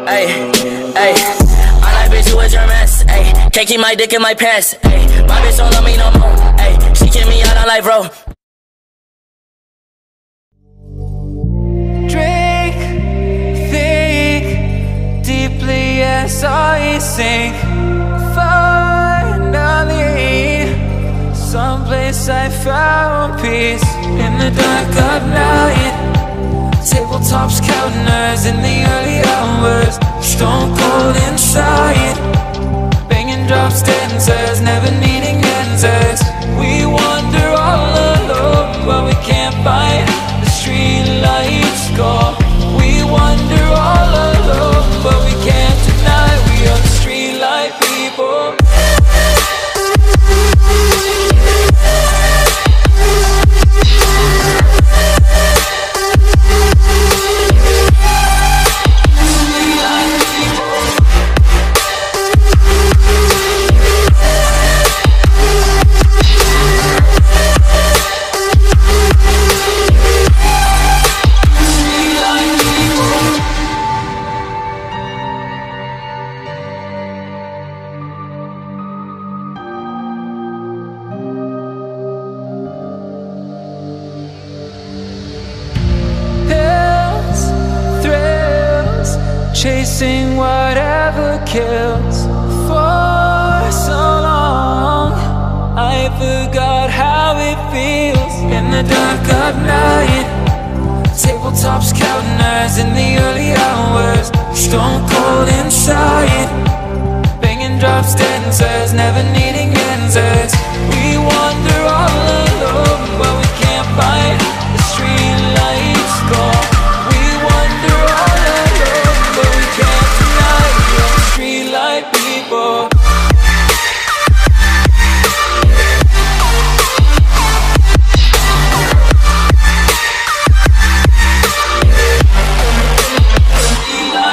Ay, ay. I like bitch, you a your mess. Ay, can't keep my dick in my pants. Ay, my bitch don't love me no more. Ay, she kick me out on life, bro. Drink, think deeply as I sink. Finally, someplace I found peace in the dark of night. Tabletops counting hours in the early hours. Stone cold inside, banging drops, dancers, never needing answers. We wander all alone, but we can't find the street lights go. We wander all alone, but we can't deny we are the street light people. Chasing whatever kills. For so long I forgot how it feels in the dark of night. Tabletops counting hours in the early hours. Stone cold inside, banging drops, dancers, never needing answers. We wander all alone, but we can't find the street lights go. We wander all alone, but we can't deny we're the street light people. Street light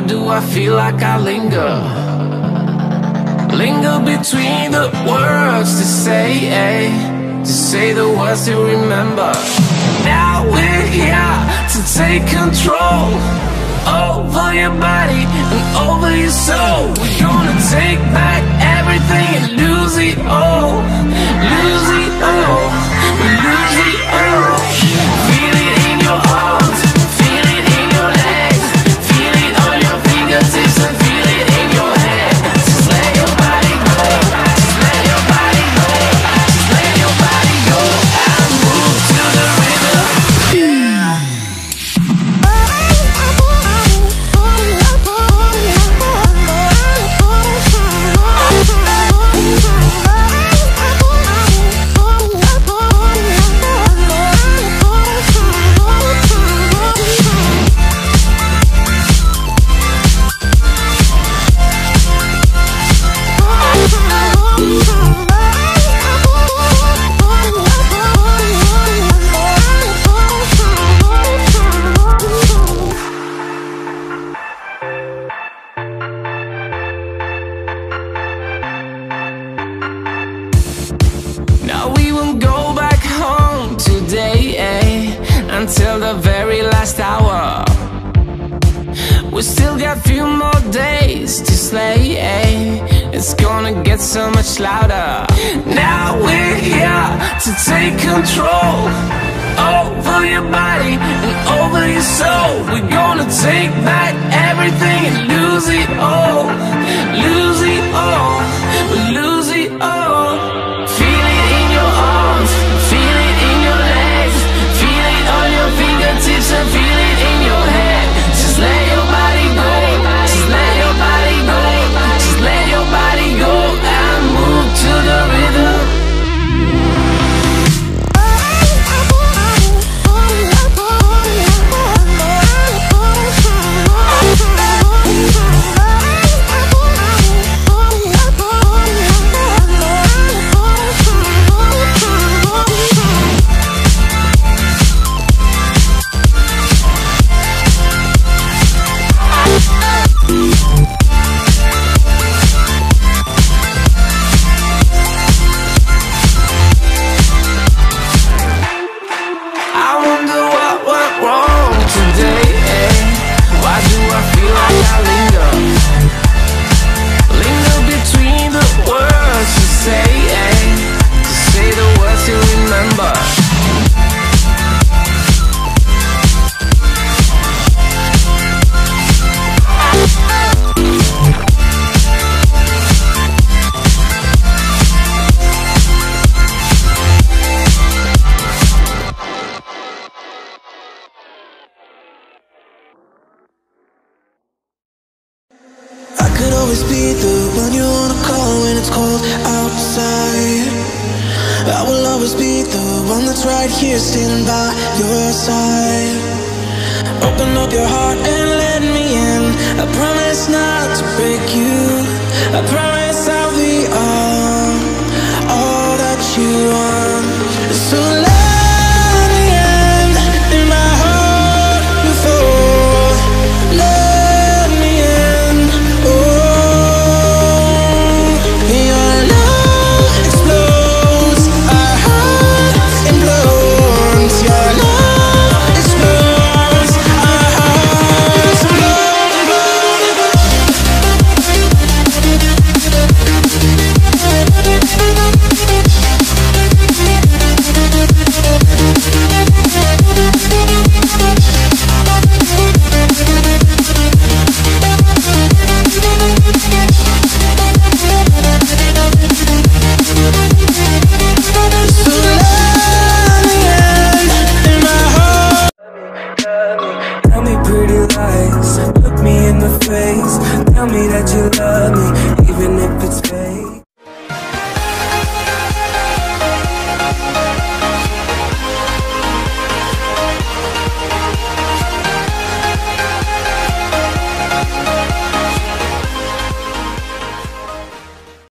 do I feel like I linger? Linger between the words to say the words to remember. Now we're here to take control over your body and over your soul. We're gonna take back everything and lose it all. Lose it all. We lose it all. Feel it in your arms, feel it in your legs, feel it on your fingertips and feel it in your head. Just let your body go, just let your body go, just let your body go and move to the rhythm. Now we won't go back home today, until the very last hour. We still got a few more days to slay, it's gonna get so much louder. Now we're here to take control over your body and over your soul. We're gonna take back everything and lose it all. Lose it all, we lose it all. Feel it in your arms, feel it in your legs, feel it on your fingertips and feel it in your head. Just let your body go, just let your body go, just let your body go and move to the rhythm. Be the one you wanna call when it's cold outside. I will always be the one that's right here standing by your side. Open up your heart and let me in. I promise not to break you. I promise I'll be all that you want. So let me in my heart before. Let me in. Oh. Look me in the face, tell me that you love me, even if it's fake.